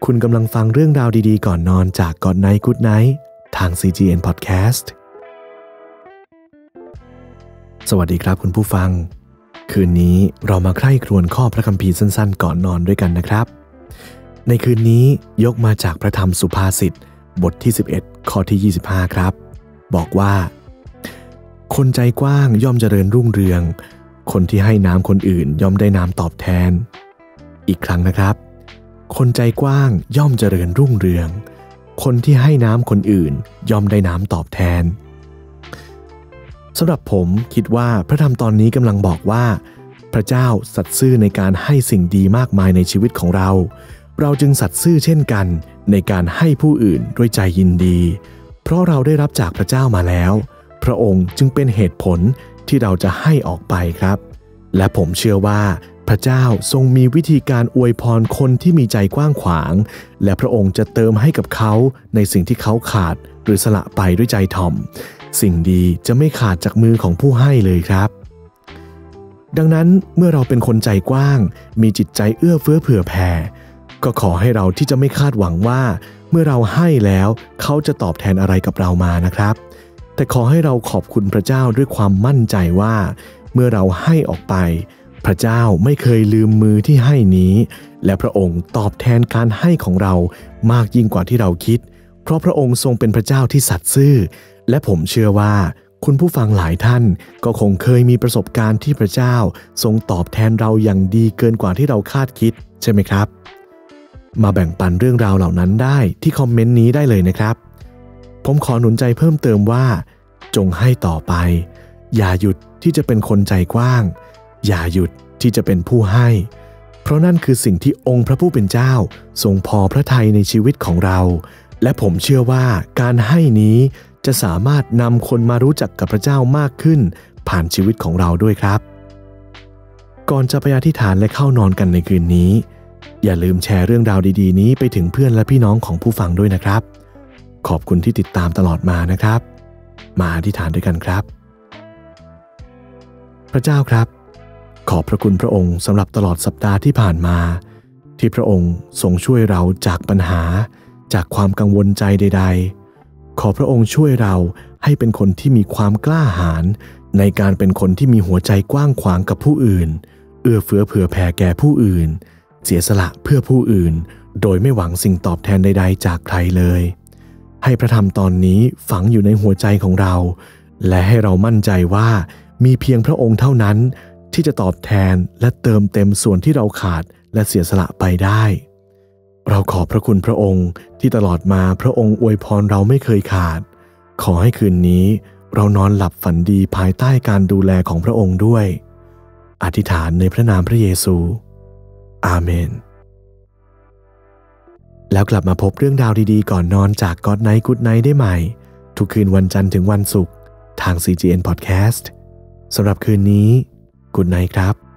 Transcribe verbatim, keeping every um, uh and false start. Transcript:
คุณกำลังฟังเรื่องราวดีๆก่อนนอนจาก God Night Good Night ทาง ซี จี เอ็น Podcast สวัสดีครับคุณผู้ฟังคืนนี้เรามาใคร่ครวญข้อพระคัมภีร์สั้นๆก่อนนอนด้วยกันนะครับในคืนนี้ยกมาจากพระธรรมสุภาษิตบทที่สิบเอ็ดข้อที่ยี่สิบห้าครับบอกว่าคนใจกว้างย่อมเจริญรุ่งเรืองคนที่ให้น้ำคนอื่นย่อมได้น้ำตอบแทนอีกครั้งนะครับคนใจกว้างย่อมเจริญรุ่งเรืองคนที่ให้น้ำคนอื่นย่อมได้น้ำตอบแทนสำหรับผมคิดว่าพระธรรมตอนนี้กำลังบอกว่าพระเจ้าสัตย์ซื่อในการให้สิ่งดีมากมายในชีวิตของเราเราจึงสัตย์ซื่อเช่นกันในการให้ผู้อื่นด้วยใจยินดีเพราะเราได้รับจากพระเจ้ามาแล้วพระองค์จึงเป็นเหตุผลที่เราจะให้ออกไปครับและผมเชื่อว่าพระเจ้าทรงมีวิธีการอวยพรคนที่มีใจกว้างขวางและพระองค์จะเติมให้กับเขาในสิ่งที่เขาขาดหรือสละไปด้วยใจถ่อมสิ่งดีจะไม่ขาดจากมือของผู้ให้เลยครับดังนั้นเมื่อเราเป็นคนใจกว้างมีจิตใจเอื้อเฟื้อเผื่อแผ่ก็ขอให้เราที่จะไม่คาดหวังว่าเมื่อเราให้แล้วเขาจะตอบแทนอะไรกับเรามานะครับแต่ขอให้เราขอบคุณพระเจ้าด้วยความมั่นใจว่าเมื่อเราให้ออกไปพระเจ้าไม่เคยลืมมือที่ให้นี้และพระองค์ตอบแทนการให้ของเรามากยิ่งกว่าที่เราคิดเพราะพระองค์ทรงเป็นพระเจ้าที่สัตย์ซื่อและผมเชื่อว่าคุณผู้ฟังหลายท่านก็คงเคยมีประสบการณ์ที่พระเจ้าทรงตอบแทนเราอย่างดีเกินกว่าที่เราคาดคิดใช่ไหมครับมาแบ่งปันเรื่องราวเหล่านั้นได้ที่คอมเมนต์นี้ได้เลยนะครับผมขอหนุนใจเพิ่มเติมว่าจงให้ต่อไปอย่าหยุดที่จะเป็นคนใจกว้างอย่าหยุดที่จะเป็นผู้ให้เพราะนั่นคือสิ่งที่องค์พระผู้เป็นเจ้าทรงพอพระทัยในชีวิตของเราและผมเชื่อว่าการให้นี้จะสามารถนำคนมารู้จักกับพระเจ้ามากขึ้นผ่านชีวิตของเราด้วยครับก่อนจะไปอธิษฐานและเข้านอนกันในคืนนี้อย่าลืมแชร์เรื่องราวดีๆนี้ไปถึงเพื่อนและพี่น้องของผู้ฟังด้วยนะครับขอบคุณที่ติดตามตลอดมานะครับมาอธิษฐานด้วยกันครับพระเจ้าครับขอบพระคุณพระองค์สำหรับตลอดสัปดาห์ที่ผ่านมาที่พระองค์ทรงช่วยเราจากปัญหาจากความกังวลใจใดๆขอพระองค์ช่วยเราให้เป็นคนที่มีความกล้าหาญในการเป็นคนที่มีหัวใจกว้างขวางกับผู้อื่นเอื้อเฟื้อเผื่อแผ่แก่ผู้อื่นเสียสละเพื่อผู้อื่นโดยไม่หวังสิ่งตอบแทนใดๆจากใครเลยให้พระธรรมตอนนี้ฝังอยู่ในหัวใจของเราและให้เรามั่นใจว่ามีเพียงพระองค์เท่านั้นที่จะตอบแทนและเติมเต็มส่วนที่เราขาดและเสียสละไปได้เราขอบพระคุณพระองค์ที่ตลอดมาพระองค์อวยพรเราไม่เคยขาดขอให้คืนนี้เรานอนหลับฝันดีภายใต้การดูแลของพระองค์ด้วยอธิษฐานในพระนามพระเยซูอาเมนแล้วกลับมาพบเรื่องราวดีๆก่อนนอนจาก God Night Good Night ได้ใหม่ทุกคืนวันจันทร์ถึงวันศุกร์ทาง ซี จี เอ็น Podcast สำหรับคืนนี้ Good Night ครับ